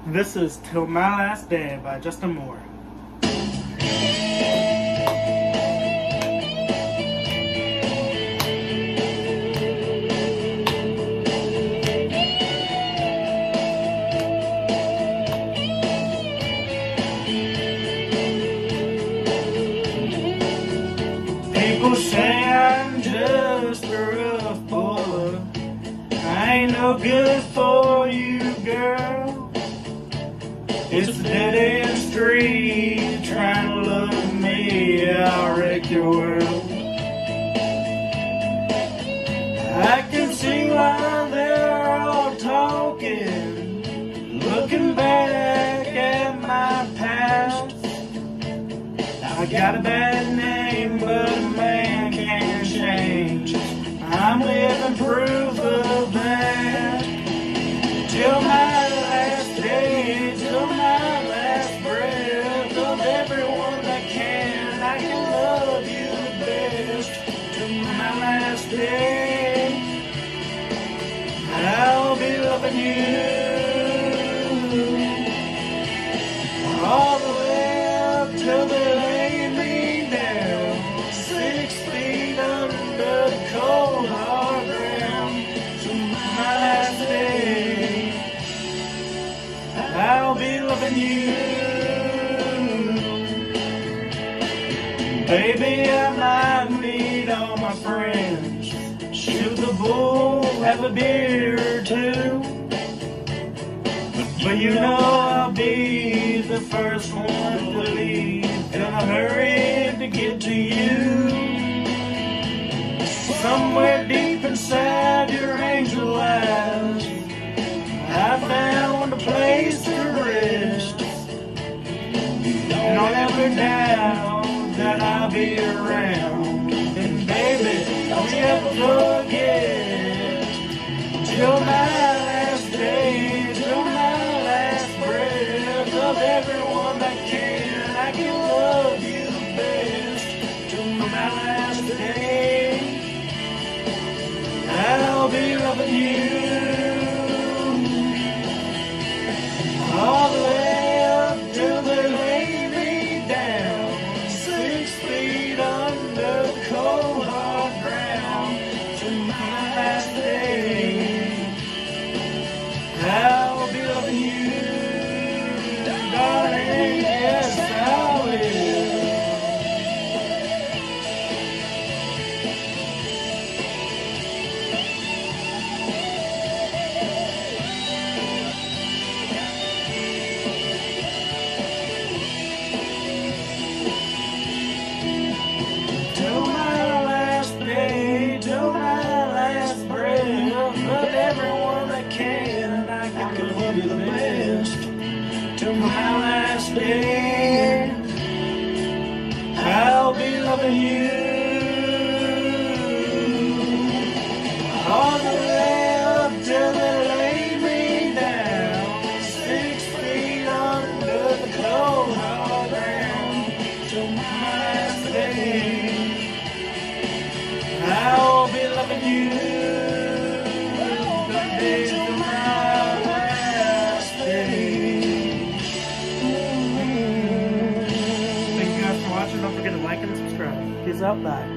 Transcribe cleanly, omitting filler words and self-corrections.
This is Till My Last Day by Justin Moore. People say I'm just a rough boy. I ain't no good for you, girl. It's a dead-end street, trying to love me, I'll wreck your world. I can see why they're all talking, looking back at my past. I got a bad name, but a man can't change. I'm living proof of that. Till my last day, till my last breath, of everyone that can, I can love you the best. Till my last day, I'll be loving you all the way up till they lay me down, 6 feet under the cold hard ground. Till my last day, I'll be loving you. Baby, I might meet all my friends, shoot the bull, have a beer or two, but you know I'll be the first one to leave, in a hurry to get to you. Somewhere deep inside your angel eyes, I found a place to rest, and I'll never doubt that I'll be around. And baby, don't you ever forget, till my last day, till my last breath, of everyone that can, I can love you the best. Till my last day, I'll be loving you all the way up till they lay me down, 6 feet under the cold hard ground. Till my last day, I'll be loving you, darling, yes I will. Till my last day, till my last breath, of everyone that can, I can love you the best. Till my last day, I'll be loving you all the way up till they lay me down, 6 feet under the cold hard ground. Till my last day, I'll be loving you the day till my last day. Thank you guys for watching. Don't forget to like and subscribe. Peace out. Bye.